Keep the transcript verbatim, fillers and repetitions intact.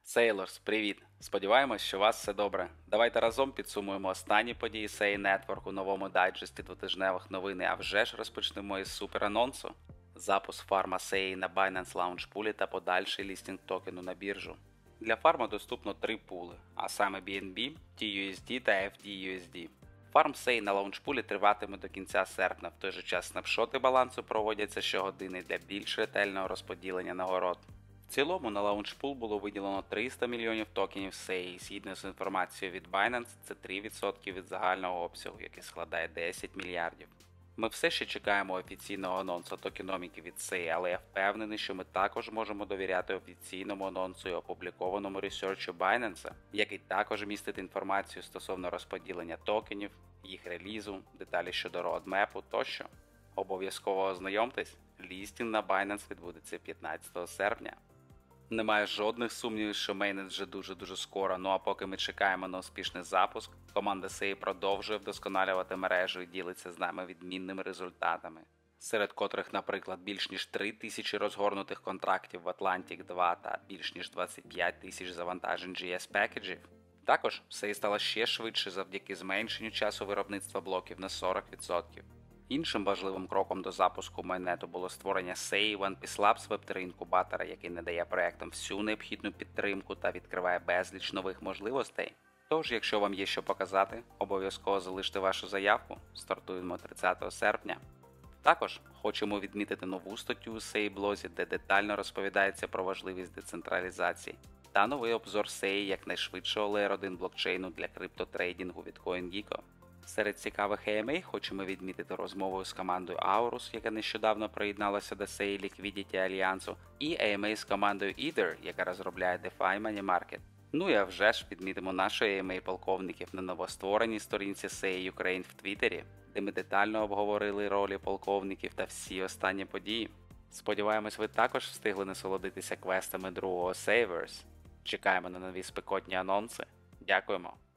Сейлорс, привіт! Сподіваємось, що у вас все добре. Давайте разом підсумуємо останні події сей Network у новому дайджесті двотижневих новин, а вже ж розпочнемо із суперанонсу. Запуск фарма сей на Binance Launch Pool та подальший лістінг токену на біржу. Для фарма доступно три пули, а саме бі ен бі, ті ю ес ді та еф ді ю ес ді. Фарм сей на лаунчпулі триватиме до кінця серпня, в той же час снапшоти балансу проводяться щогодини для більш ретельного розподілення нагород. В цілому на лаунчпул було виділено триста мільйонів токенів сей, згідно з інформацією від Binance, це три відсотки від загального обсягу, який складає десять мільярдів. Ми все ще чекаємо офіційного анонсу токеноміки від сей, але я впевнений, що ми також можемо довіряти офіційному анонсу і опублікованому ресерчу Binance, який також містить інформацію стосовно розподілення токенів, їх релізу, деталі щодо родмепу тощо. Обов'язково ознайомтесь, лістінг на Binance відбудеться п'ятнадцятого серпня. Немає жодних сумнівів, що мейнет вже дуже-дуже скоро, ну а поки ми чекаємо на успішний запуск, команда сей продовжує вдосконалювати мережу і ділиться з нами відмінними результатами, серед котрих, наприклад, більш ніж три тисячі розгорнутих контрактів в Atlantic два та більш ніж двадцять п'ять тисяч завантажень джі ес пекеджів. Також сей стало ще швидше завдяки зменшенню часу виробництва блоків на сорок відсотків. Іншим важливим кроком до запуску майнету було створення сей One Piece Labs веб три інкубатора, який надає проектам всю необхідну підтримку та відкриває безліч нових можливостей. Тож, якщо вам є що показати, обов'язково залиште вашу заявку, стартуємо тридцятого серпня. Також хочемо відмітити нову статтю у сей-блозі, де детально розповідається про важливість децентралізації, та новий обзор сей як найшвидшого леєр один блокчейну для криптотрейдингу від CoinGecko. Серед цікавих ей ем ей хочемо відмітити розмову з командою Aurus, яка нещодавно приєдналася до сей Liquidity Альянсу, і ей ем ей з командою Ether, яка розробляє DeFi Money Market. Ну і а вже ж відмітимо нашу ей ем ей полковників на новоствореній сторінці сей Ukraine в Твіттері, де ми детально обговорили ролі полковників та всі останні події. Сподіваємось, ви також встигли насолодитися квестами другого Savers. Чекаємо на нові спекотні анонси. Дякуємо!